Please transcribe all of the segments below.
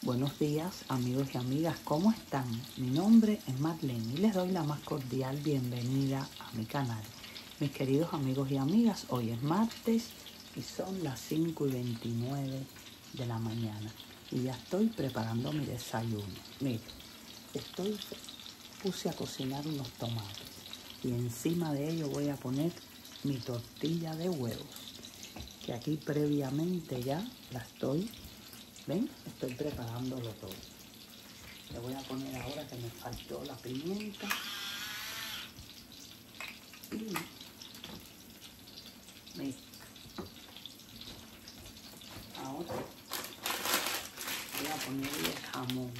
Buenos días, amigos y amigas, ¿cómo están? Mi nombre es Marlene y les doy la más cordial bienvenida a mi canal. Mis queridos amigos y amigas, hoy es martes y son las 5:29 de la mañana y ya estoy preparando mi desayuno. Miren, puse a cocinar unos tomates y encima de ello voy a poner mi tortilla de huevos, que aquí previamente ya la estoy, ¿ven? Estoy preparándolo todo. Le voy a poner ahora que me faltó la pimienta y miren, ahora voy a ponerle jamón.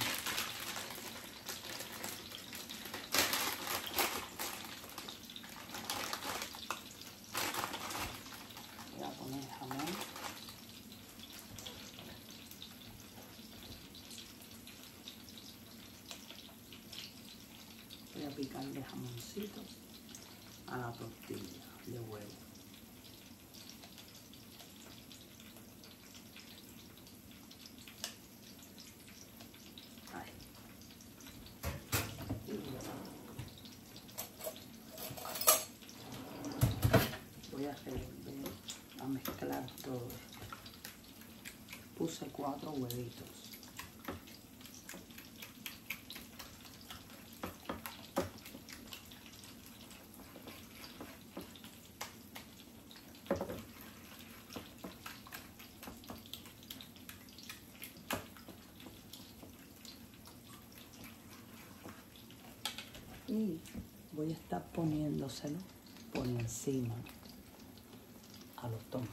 Voy a poner jamón. Voy a picarle jamoncito a la tortilla de huevo. Ahí. Voy a revolver, a mezclar todo esto. Puse 4 huevitos. Y voy a estar poniéndoselo por encima a los tomates.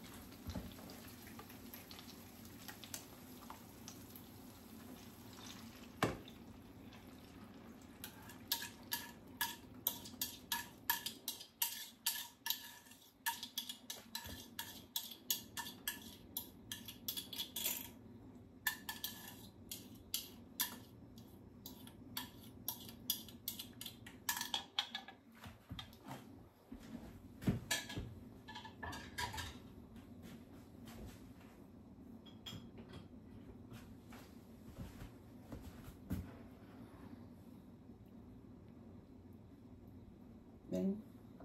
¿Ven?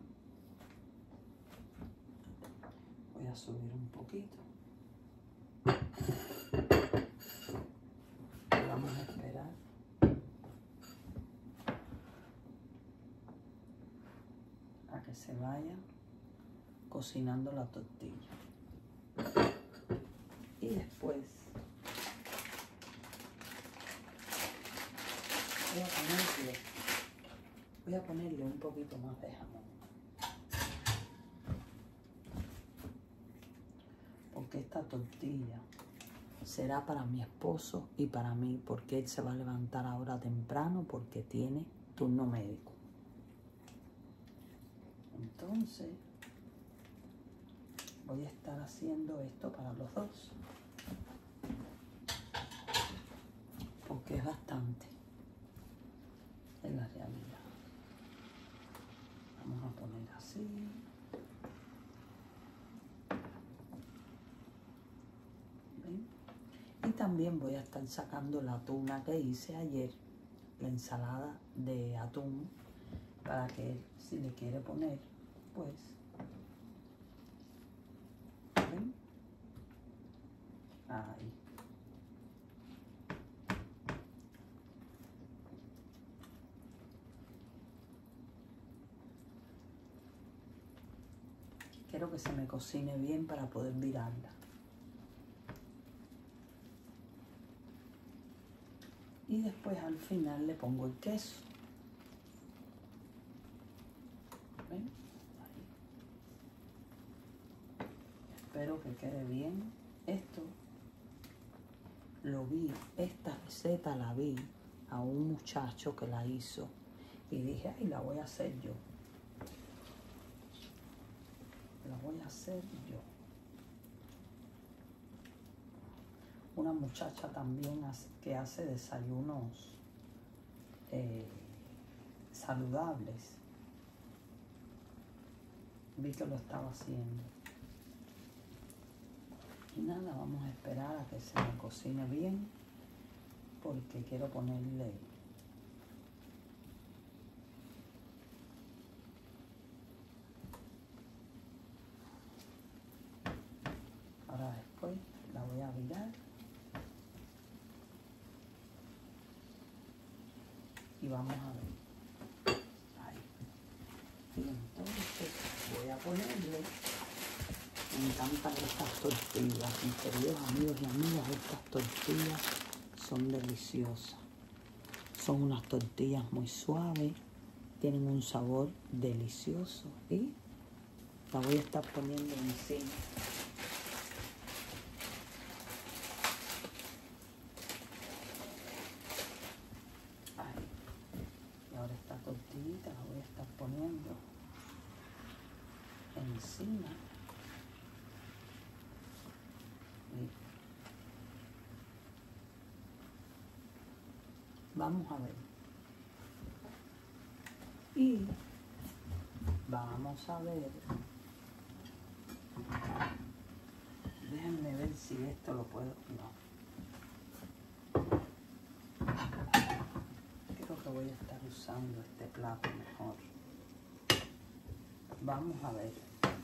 Voy a subir un poquito. Vamos a esperar a que se vaya cocinando la tortilla. Y después voy a ponerle un poquito más de jamón, porque esta tortilla será para mi esposo y para mí, porque él se va a levantar ahora temprano porque tiene turno médico. Entonces voy a estar haciendo esto para los dos, porque es bastante en la realidad. Vamos a poner así. ¿Ven? Y también voy a estar sacando la tuna que hice ayer, la ensalada de atún, para que él, si le quiere poner, pues, ¿ven? Ahí. Quiero que se me cocine bien para poder virarla. Y después al final le pongo el queso. ¿Ven? Ahí. Espero que quede bien. Esto lo vi, esta receta la vi a un muchacho que la hizo y dije, ay, la voy a hacer yo. La voy a hacer yo. Una muchacha también que hace desayunos saludables. Vi que lo estaba haciendo. Y nada, vamos a esperar a que se me cocine bien porque quiero ponerle ahora después la voy a virar y vamos a ver ahí. Y entonces voy a ponerle, me encantan estas tortillas, mis queridos amigos y amigas, estas tortillas son deliciosas. Son unas tortillas muy suaves, tienen un sabor delicioso y la voy a estar poniendo encima. Ahí. Y ahora esta tortillita la voy a estar poniendo encima. Vamos a ver. Y vamos a ver. Déjenme ver si esto lo puedo. No. Creo que voy a estar usando este plato mejor. Vamos a ver.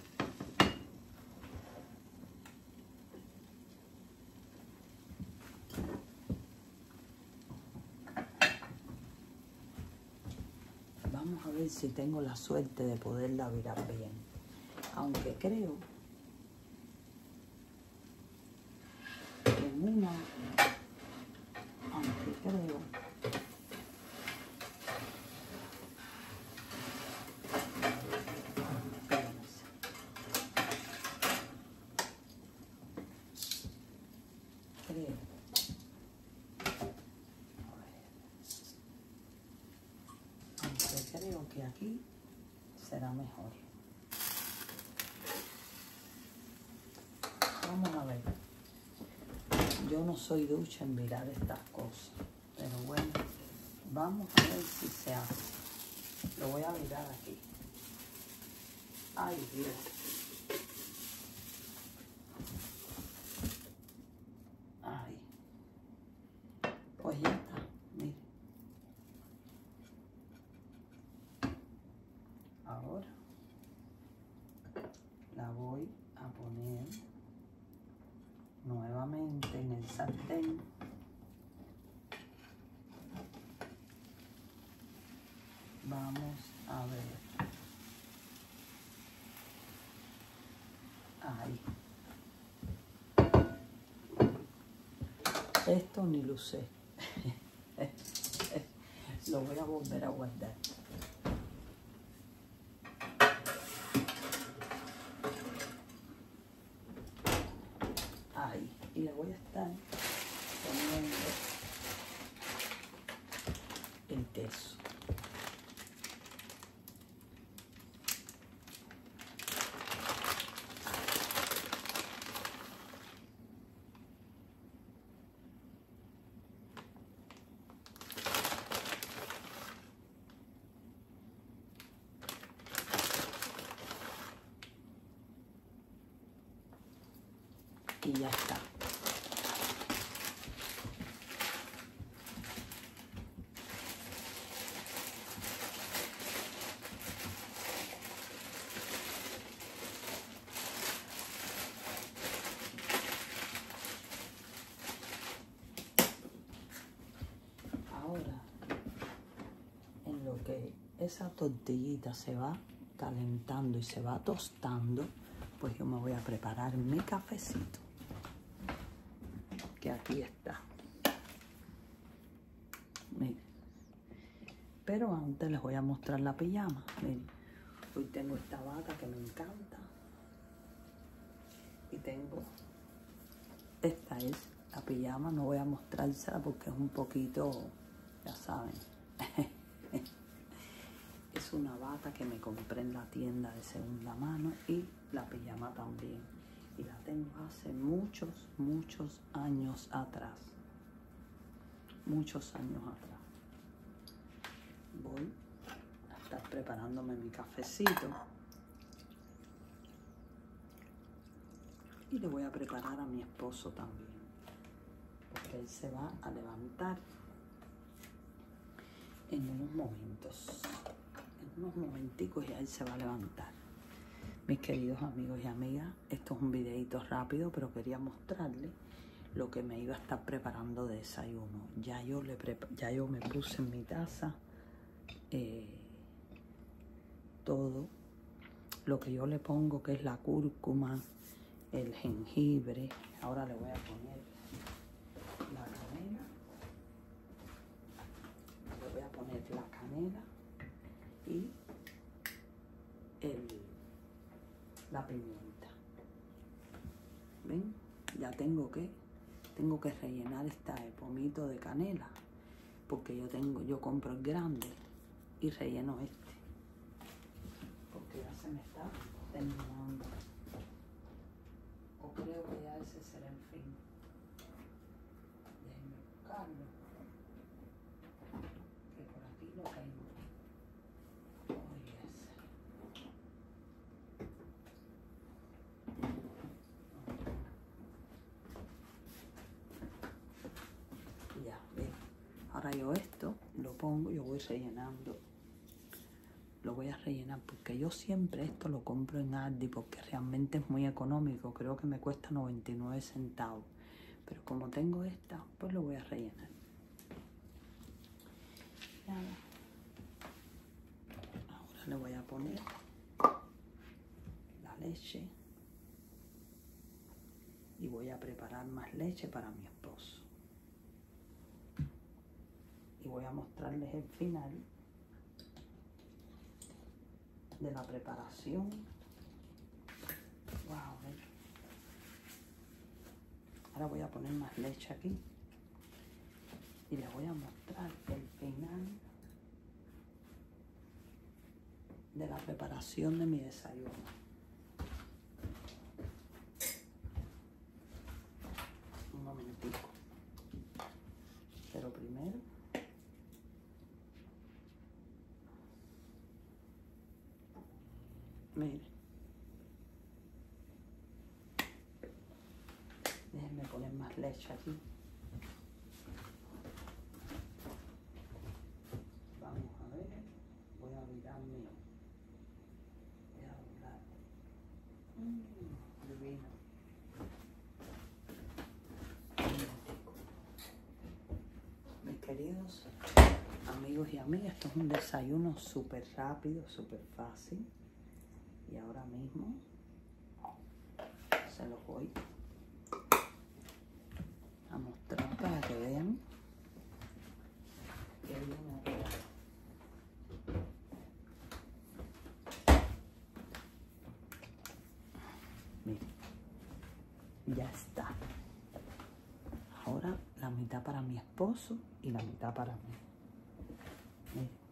Vamos a ver si tengo la suerte de poderla virar bien. Aunque creo que en una, aunque creo creo que aquí será mejor. Vamos a ver. Yo no soy ducha en virar estas cosas, pero bueno, vamos a ver si se hace. Lo voy a virar aquí. Ay, Dios. Ay. Pues ya está, mire. Ahora la voy a poner nuevamente en el sartén. Vamos a ver. Ahí. Esto ni lo usé. Lo voy a volver a guardar. Ahí. Y le voy a estar poniendo el queso. Y ya está. Ahora, en lo que esa tortillita se va calentando y se va tostando, pues yo me voy a preparar mi cafecito, que aquí está. Miren. Pero antes les voy a mostrar la pijama. Miren, hoy tengo esta bata que me encanta. Y tengo, esta es la pijama, no voy a mostrársela porque es un poquito, ya saben. Es una bata que me compré en la tienda de segunda mano y la pijama también. Y la tengo hace muchos, muchos años atrás. Muchos años atrás. Voy a estar preparándome mi cafecito. Y le voy a preparar a mi esposo también. porque él se va a levantar en unos momentos, en unos momenticos ya él se va a levantar. Mis queridos amigos y amigas, esto es un videito rápido, pero quería mostrarles lo que me iba a estar preparando de desayuno. Ya yo me puse en mi taza todo lo que yo le pongo, que es la cúrcuma, el jengibre. Ahora le voy a poner la canela. Le voy a poner la canela y la pimienta. ¿Ven? Ya tengo que rellenar este pomito de canela, porque yo compro el grande y relleno este, porque ya se me está terminando, o creo que ya ese será el fin. Déjenme buscarlo, que por aquí lo tengo. Ahora yo esto lo pongo, yo voy rellenando, lo voy a rellenar, porque yo siempre esto lo compro en Aldi, porque realmente es muy económico, creo que me cuesta 99 centavos, pero como tengo esta, pues lo voy a rellenar. Ahora le voy a poner la leche y voy a preparar más leche para mi esposo. Y voy a mostrarles el final de la preparación. Wow. Ahora voy a poner más leche aquí y les voy a mostrar el final de la preparación de mi desayuno. Un momentico. Pero primero miren, déjenme poner más leche aquí. Vamos a ver, voy a virarme, voy a doblar. Divino. Mis queridos amigos y amigas, esto es un desayuno súper rápido, súper fácil. Y ahora mismo se los voy a mostrar para que vean que viene aquí. Miren, ya está. Ahora la mitad para mi esposo y la mitad para mí. Miren.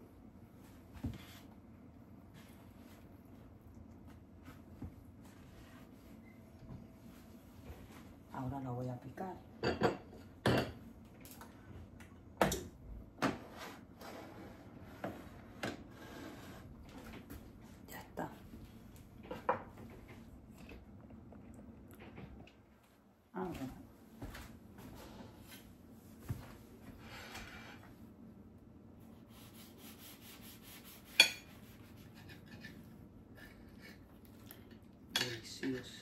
Ahora lo voy a picar. Ya está. Ahora delicioso.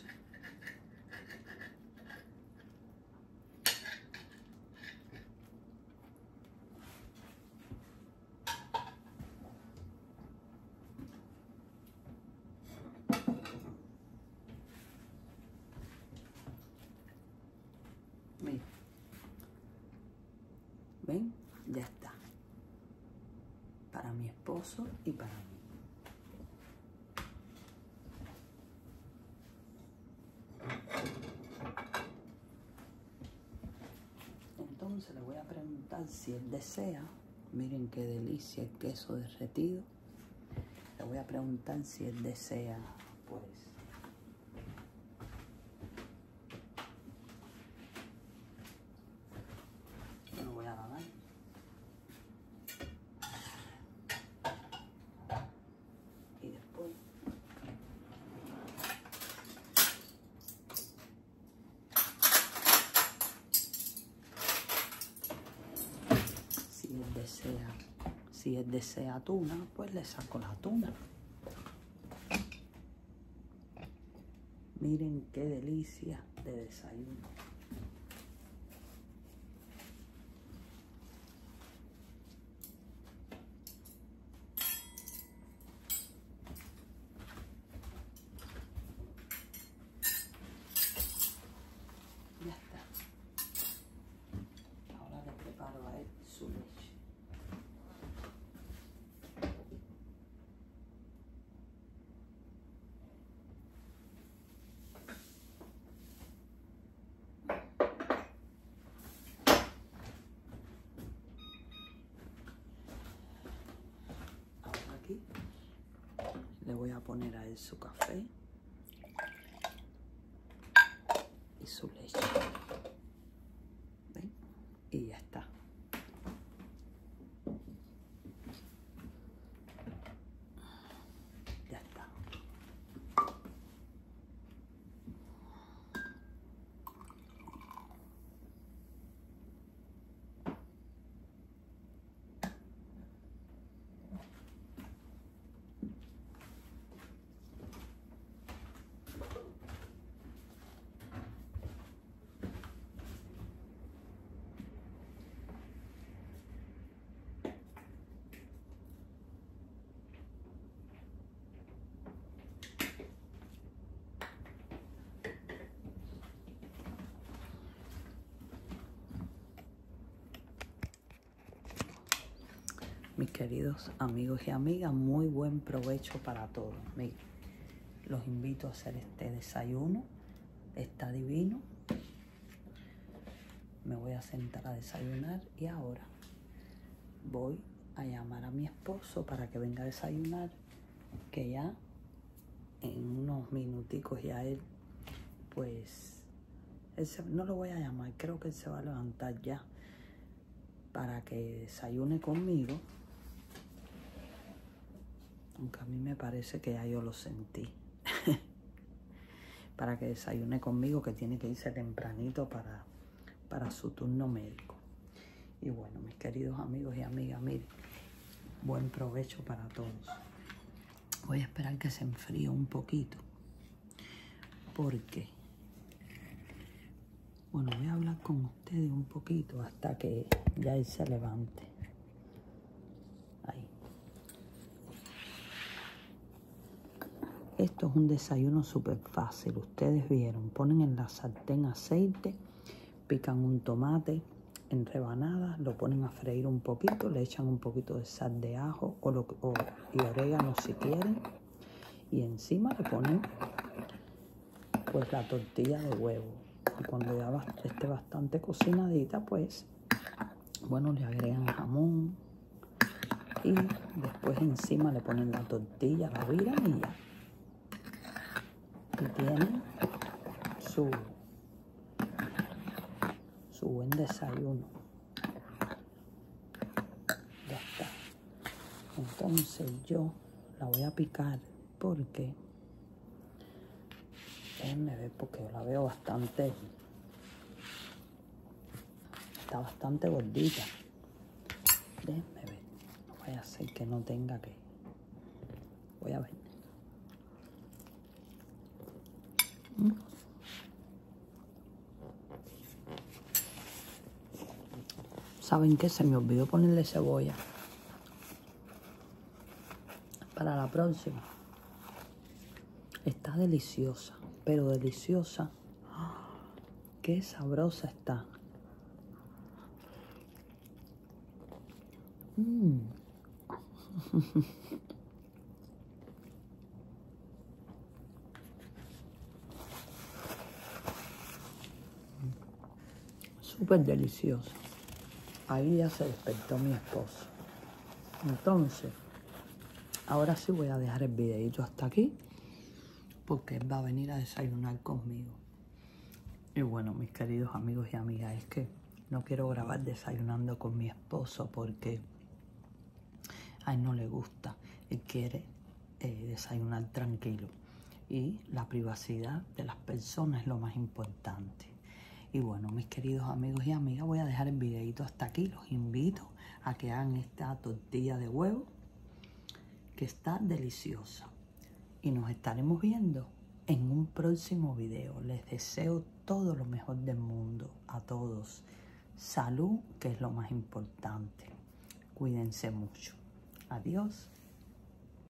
Miren. ¿Ven? Ya está. Para mi esposo y para mí. Entonces le voy a preguntar si él desea. Miren qué delicia el queso derretido. Le voy a preguntar si él desea, pues, yo lo voy a lavar. Y después desea. Si él desea tuna, pues le saco la tuna. Miren qué delicia de desayuno. Ya está. Ahora le preparo a él su leche. Ahora aquí le voy a poner a él su café y su leche. ¿Ven? Y ya está. Ya está. Mis queridos amigos y amigas, muy buen provecho para todos. Miren, los invito a hacer este desayuno. Está divino. Me voy a sentar a desayunar y ahora voy a llamar a mi esposo para que venga a desayunar, que ya en unos minuticos ya él, pues, no lo voy a llamar, creo que él se va a levantar ya para que desayune conmigo. Aunque a mí me parece que ya yo lo sentí. Para que desayune conmigo, que tiene que irse tempranito para su turno médico. Y bueno, mis queridos amigos y amigas, miren, buen provecho para todos. Voy a esperar que se enfríe un poquito. Porque, bueno, voy a hablar con ustedes un poquito hasta que ya él se levante. Ahí. Esto es un desayuno súper fácil. Ustedes vieron, ponen en la sartén aceite, pican un tomate en rebanadas, lo ponen a freír un poquito, le echan un poquito de sal de ajo y orégano si quieren. Y encima le ponen pues la tortilla de huevo. Y cuando ya esté bastante cocinadita, pues, bueno, le agregan jamón. Y después encima le ponen la tortilla, la viran y ya. Y tienen su buen desayuno. Ya está. Entonces yo la voy a picar porque, déjenme ver, porque yo la veo bastante, está bastante gordita. Déjenme ver, no vaya a ser que no tenga que, voy a ver. ¿Saben qué? Se me olvidó ponerle cebolla. Para la próxima. Está deliciosa, pero deliciosa. Qué sabrosa está. Súper deliciosa. Ahí ya se despertó mi esposo. Entonces, ahora sí voy a dejar el videito hasta aquí, porque él va a venir a desayunar conmigo. Y bueno, mis queridos amigos y amigas, es que no quiero grabar desayunando con mi esposo porque a él no le gusta. Él quiere desayunar tranquilo. Y la privacidad de las personas es lo más importante. Y bueno, mis queridos amigos y amigas, voy a dejar el videito hasta aquí. Los invito a que hagan esta tortilla de huevo, que está deliciosa. Y nos estaremos viendo en un próximo video. Les deseo todo lo mejor del mundo a todos. Salud, que es lo más importante. Cuídense mucho. Adiós.